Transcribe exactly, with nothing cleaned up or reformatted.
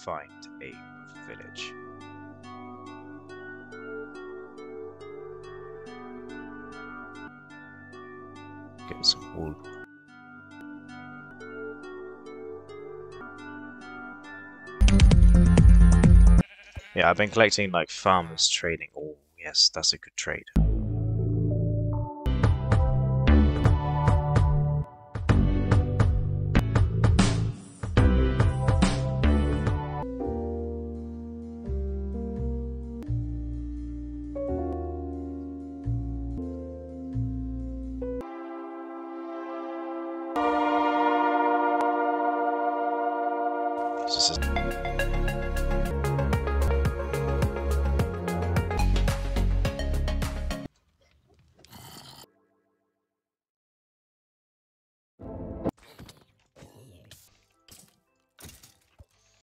find a village. Get some wool. Yeah, I've been collecting like farmers trading. Oh, yes, that's a good trade. This is